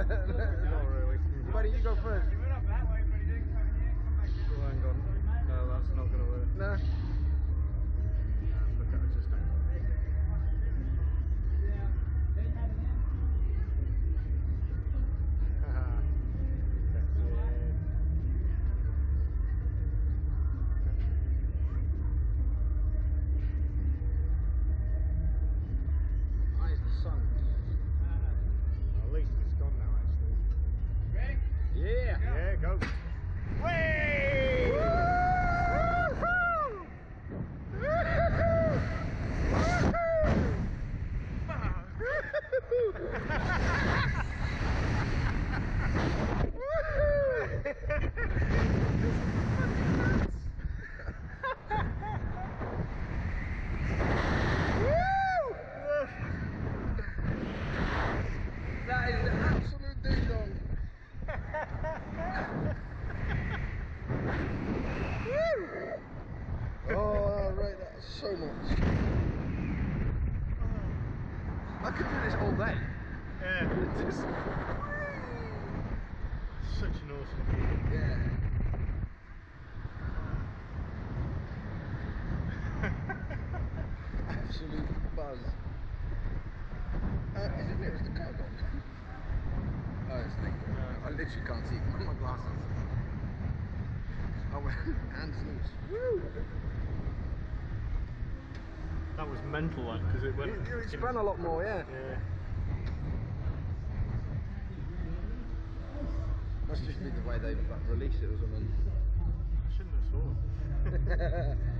Not really. Why don't you go first? He went up that way, but he didn't come here. Come back down. Oh, hang on. No, that's not going to work. No. Look at it, just hang on. Haha. That's it. Eyes the sun. At least it's gone now, actually. Ready? Yeah. Yeah, go. Way! That is an absolute ding dong. Oh, I rate that so much. I could do this all day. Yeah, Just, such an awesome feeling. yeah. Absolute buzz. Is it nearest the car gone? Oh, it's linked. I literally can't see. Put my glasses. Oh, hands loose. Woo! That was mental, like, because it went. It spun a lot more, yeah. Yeah. Must just be the way they released it or something. I shouldn't have thought.